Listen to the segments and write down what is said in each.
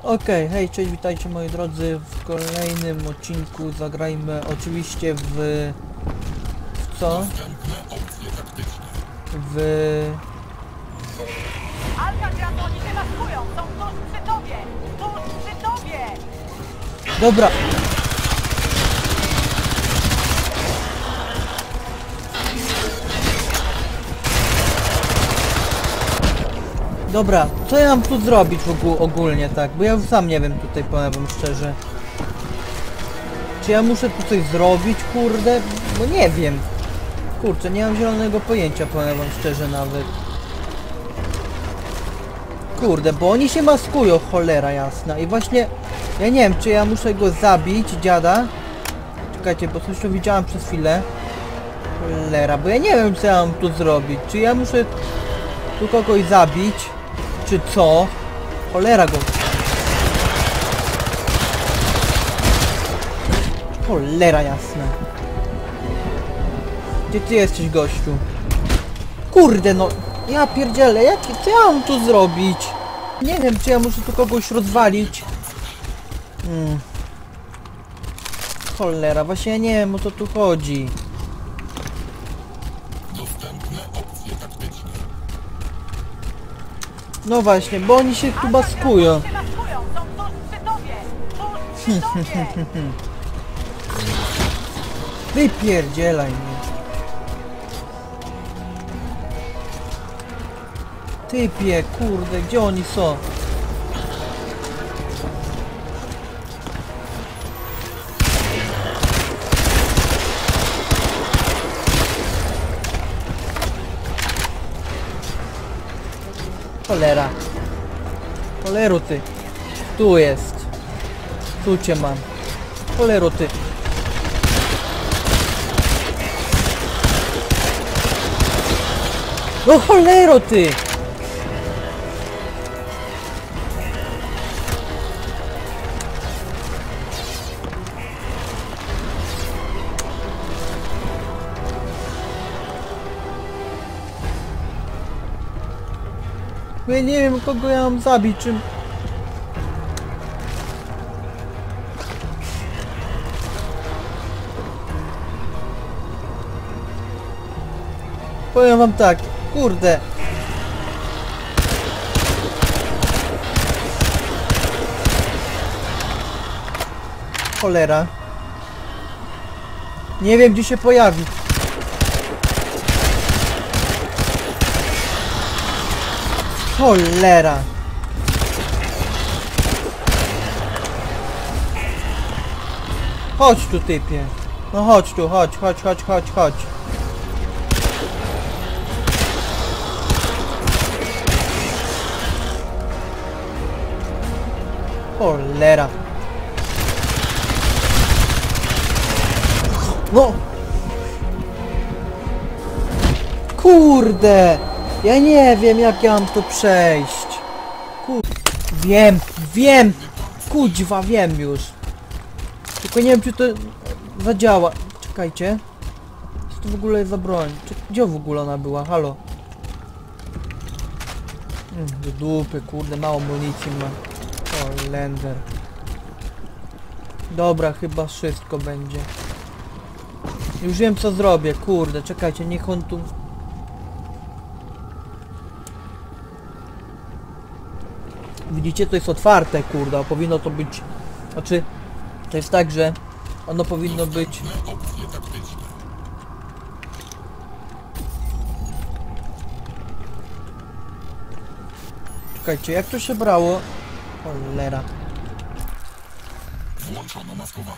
Okej, hej, cześć, witajcie moi drodzy w kolejnym odcinku. Zagrajmy oczywiście w co? Alcatraz, oni się maskują! Są tuż przy tobie! Tuż przy tobie! Dobra. Dobra, co ja mam tu zrobić ogólnie, tak? Bo ja już sam nie wiem tutaj, powiem wam szczerze. Czy ja muszę tu coś zrobić, kurde? Bo nie wiem. Kurczę, nie mam zielonego pojęcia, powiem wam szczerze nawet. Kurde, bo oni się maskują, cholera jasna. I właśnie, ja nie wiem, czy ja muszę go zabić, dziada. Czekajcie, bo coś tu widziałem przez chwilę. Cholera, bo ja nie wiem, co ja mam tu zrobić. Czy ja muszę tu kogoś zabić, czy co? Cholera go. Cholera jasna. Gdzie ty jesteś, gościu? Kurde no, ja pierdzielę, co ja mam tu zrobić? Nie wiem, czy ja muszę tu kogoś rozwalić. Cholera, właśnie ja nie wiem, o co tu chodzi. No właśnie, bo oni się tu maskują. Oni się maskują! Są tuż przy tobie! Tuż przy tobie! Wypierdzielaj mnie. Typie, kurde, gdzie oni są? Cholera. Cholero ty. Tu jest. Tu cię mam. Cholero ty. No cholero ty! Ja nie wiem, kogo ja mam zabić, czym... Powiem wam tak, kurde. Cholera. Nie wiem, gdzie się pojawi. Cholera. Chodź tu, typie. No chodź tu, chodź. Cholera. No. Kurde. Ja nie wiem, jak ja mam to przejść. Wiem. Kuźwa, wiem już. Tylko nie wiem, czy to zadziała. Czekajcie. Co to w ogóle jest za broń? Gdzie w ogóle ona była? Halo. Do dupy, kurde, mało amunicji ma. O, lender. Dobra, chyba wszystko będzie. Już wiem, co zrobię, kurde, czekajcie, niech on tu... Widzicie, to jest otwarte, kurde, powinno to być... Znaczy, to jest tak, że ono powinno być... Czekajcie, jak to się brało? Cholera. Włączono maskowanie.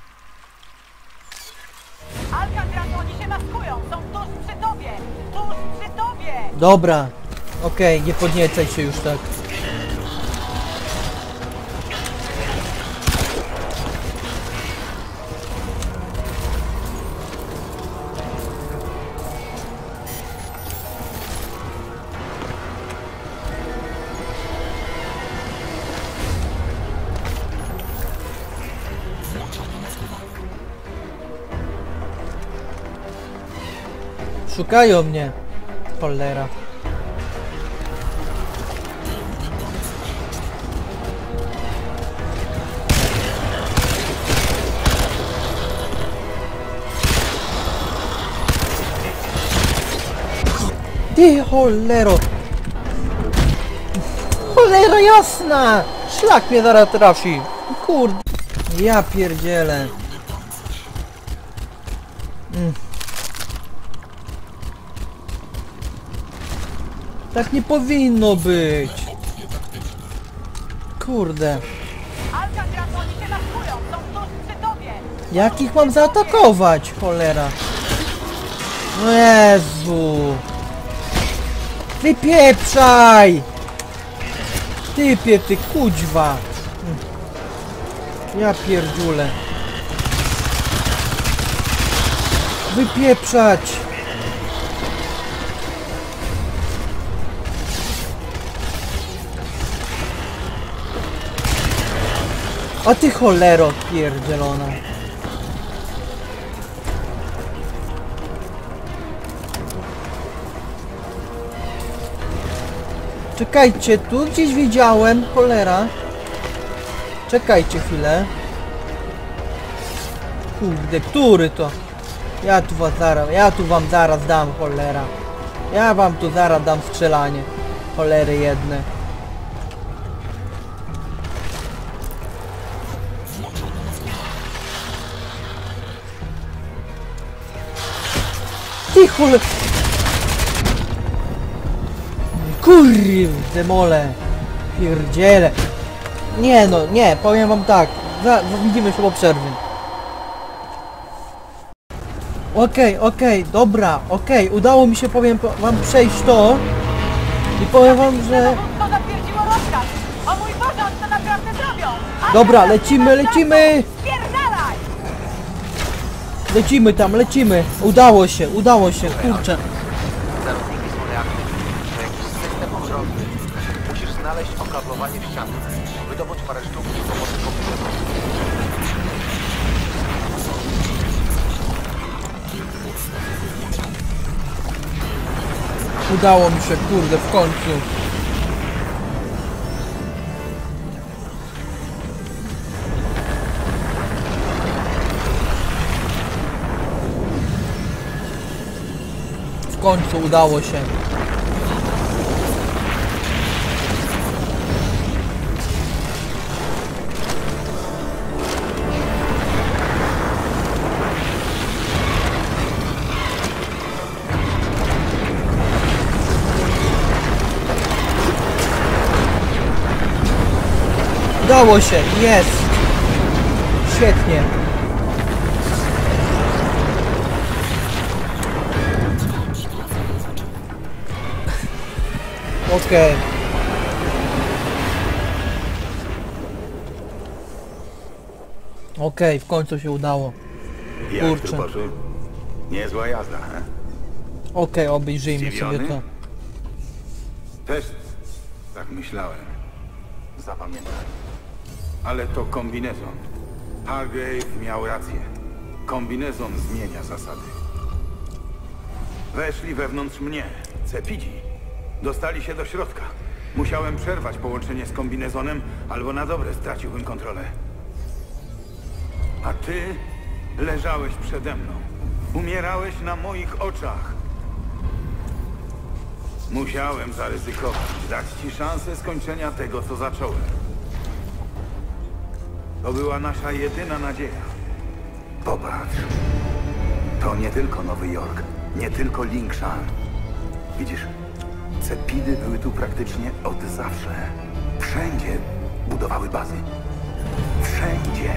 Alcatraz, oni się maskują! Są tuż przy tobie! Tuż przy tobie! Dobra. Okej, nie podniecaj się już tak. Szukają mnie. Cholera. Ty cholero! Cholera jasna! Szlak mnie zaraz trafi! Kurde! Ja pierdzielę! Tak nie powinno być! Kurde! Alcatraz, oni się maskują! Są tuż przy tobie! Jak ich mam zaatakować? Cholera! No Jezu! Wypieprzaj! Typie, ty kuźwa! Ja pierdziulę! Wypieprzać! A ty cholero pierdzielona! Czekajcie, tu gdzieś widziałem, cholera. Czekajcie chwilę. Kurde, który to? Ja tu wam zaraz dam, cholera. Ja wam tu zaraz dam strzelanie. Cholery jedne. Ty cholera. Kurde mole. Pierdziele. Nie no, nie, powiem wam tak. Widzimy się po przerwie. Okej, dobra, udało mi się, powiem wam, przejść to. I powiem wam, że... To zatwierdziło rozkaz! O mój Boże, oni to naprawdę zrobią! Dobra, Alcatraz, lecimy! Spierdalaj! Lecimy! Udało się, kurczę. Zarodniki są reaktywne. To jakiś system ochronny. Musisz znaleźć okablowanie w ścianie. Wydobądź parę sztuk i pomocy komputerowej. Udało mi się, kurde, w końcu. W końcu udało się. Udało się, jest! Świetnie. Okej. Okej, w końcu się udało. Jak Kurczę. tu poszło? Niezła jazda, he? Okej, obejrzyjmy sobie Zdziwiony? to. Też tak myślałem. Zapamiętaj. Ale to kombinezon. Hargrave miał rację. Kombinezon zmienia zasady. Weszli wewnątrz mnie, Cepidzi. Dostali się do środka. Musiałem przerwać połączenie z kombinezonem, albo na dobre straciłbym kontrolę. A ty leżałeś przede mną. Umierałeś na moich oczach. Musiałem zaryzykować, dać ci szansę skończenia tego, co zacząłem. To była nasza jedyna nadzieja. Popatrz. To nie tylko Nowy Jork, nie tylko Lingshan. Widzisz, Cepidy były tu praktycznie od zawsze. Wszędzie budowały bazy. Wszędzie.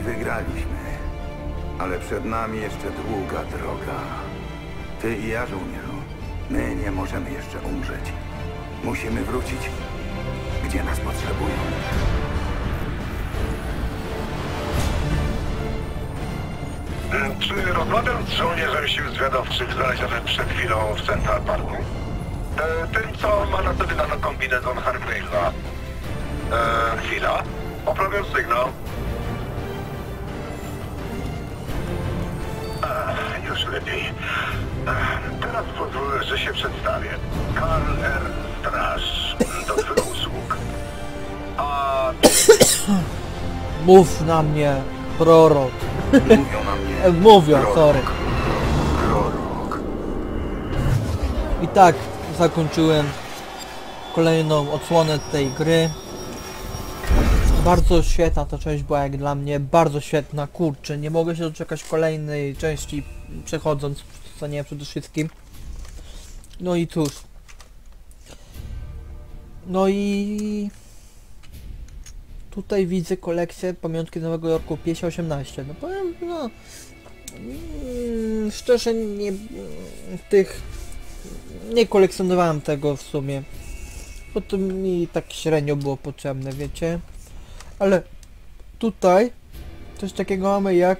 wygraliśmy, ale przed nami jeszcze długa droga. Ty i ja, żołnierzu, my nie możemy jeszcze umrzeć. Musimy wrócić, gdzie nas potrzebują. Czy rozmawiam z żołnierzem sił zwiadowczych znalezionym przed chwilą w Central Parku? Tym, co ma na sobie dano kombinezon Hargrave'a. Chwila. Poprawiam sygnał. Już lepiej. Teraz pozwolę, że się przedstawię. Karl R. Straż do twych usług. A... Mów na mnie, prorok. Mówią na mnie... Mówią, prorok. sorry. Prorok. I tak zakończyłem kolejną odsłonę tej gry. Bardzo świetna ta część była jak dla mnie, bardzo świetna, kurczę, nie mogę się doczekać kolejnej części przechodząc, co nie przede wszystkim. No i cóż. No i... Tutaj widzę kolekcję Pamiątki Nowego Jorku 518. No powiem, no... szczerze nie... tych... Nie kolekcjonowałem tego w sumie. Bo to mi tak średnio było potrzebne, wiecie. Ale tutaj coś takiego mamy jak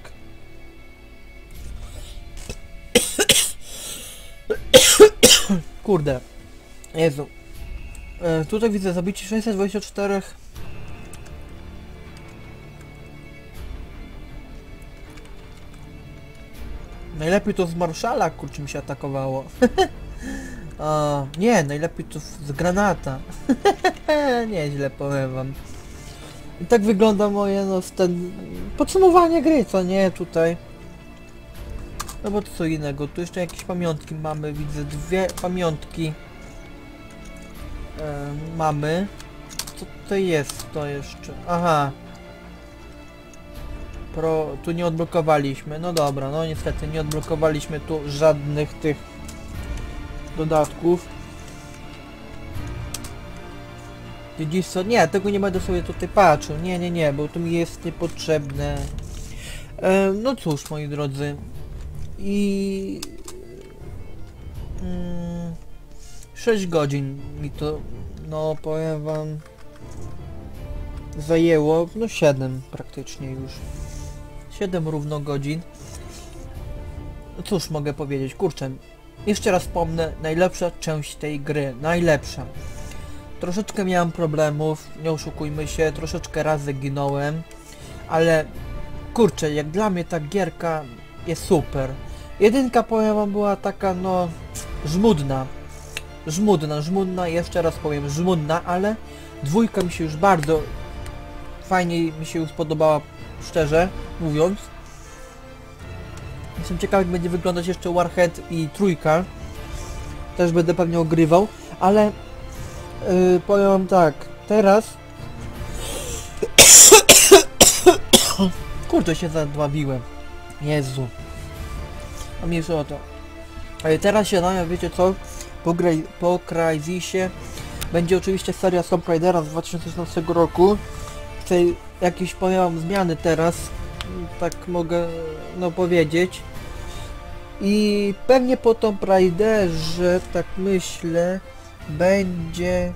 kurde Jezu, tutaj widzę zabicie 624 najlepiej to z Marszala, kurczę, mi się atakowało. Nie, najlepiej to z granata. Nieźle, powiem wam. I tak wygląda moje, no, ten podsumowanie gry, co nie, tutaj. No bo to co innego, tu jeszcze jakieś pamiątki mamy, widzę dwie pamiątki. Mamy. Co to jest to jeszcze? Aha. Tu nie odblokowaliśmy, no dobra, no niestety nie odblokowaliśmy tu żadnych tych dodatków. Widzisz co? Nie, tego nie będę sobie tutaj patrzył. Nie, bo to mi jest niepotrzebne. No cóż, moi drodzy. I... 6 godzin mi to, no powiem wam, zajęło. No 7 praktycznie już. 7 równo godzin. No cóż mogę powiedzieć, kurczę. Jeszcze raz wspomnę, najlepsza część tej gry. Najlepsza. Troszeczkę miałem problemów, nie oszukujmy się, troszeczkę razy ginąłem, ale kurczę, jak dla mnie ta gierka jest super. Jedynka, powiem wam, była taka, no, żmudna, jeszcze raz powiem, żmudna, ale dwójka mi się już bardzo fajnie mi się już podobała, szczerze mówiąc. Jestem ciekawy, jak będzie wyglądać jeszcze Warhead i trójka. Też będę pewnie ogrywał, ale powiem wam tak, teraz kurde, się zadławiłem. Jezu. A mniejsza o to. Teraz się na wiecie co? Po Crysisie będzie oczywiście seria Tomb Raidera z 2016 roku. Chcę jakieś, powiem wam, zmiany teraz, tak mogę no powiedzieć. I pewnie po Tomb Raiderze, tak myślę, będzie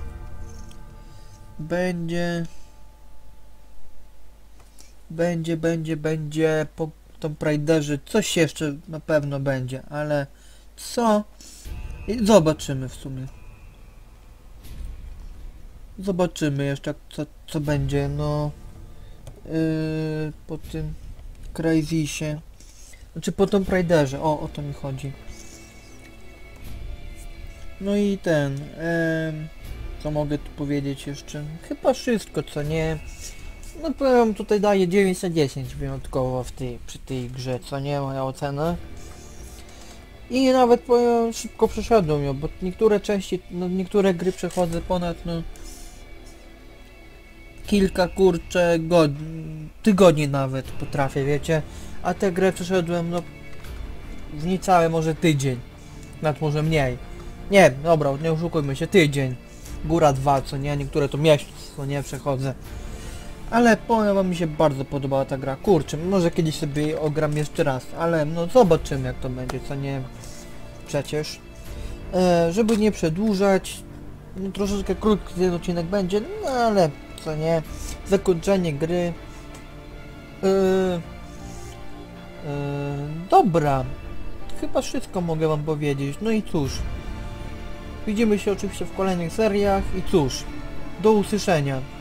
po Tomb Raiderze coś jeszcze na pewno będzie, ale co? I zobaczymy w sumie. Zobaczymy jeszcze co będzie, no po tym Crysisie. Znaczy po Tomb Raiderze, o to mi chodzi. No i co mogę tu powiedzieć jeszcze? Chyba wszystko, co nie? No powiem, tutaj daję 9 na 10 wyjątkowo przy tej grze, co nie? Moja ocena. I nawet powiem, szybko przeszedłem ją, bo niektóre części, no niektóre gry przechodzę ponad, no kilka, kurczę, tygodni nawet potrafię, wiecie? A tę grę przeszedłem, no w niecały może tydzień. Nawet może mniej. Nie, dobra, nie oszukujmy się, tydzień. Góra 2, co nie? Niektóre to miesiąc, co nie? Przechodzę. Ale powiem wam, mi się bardzo podobała ta gra. Kurczę, może kiedyś sobie jej ogram jeszcze raz, ale no zobaczymy jak to będzie, co nie? Przecież. Żeby nie przedłużać, no, troszeczkę krótki ten odcinek będzie, no ale co nie? Zakończenie gry. Dobra. Chyba wszystko mogę wam powiedzieć. No i cóż. Widzimy się oczywiście w kolejnych seriach i cóż. Do usłyszenia.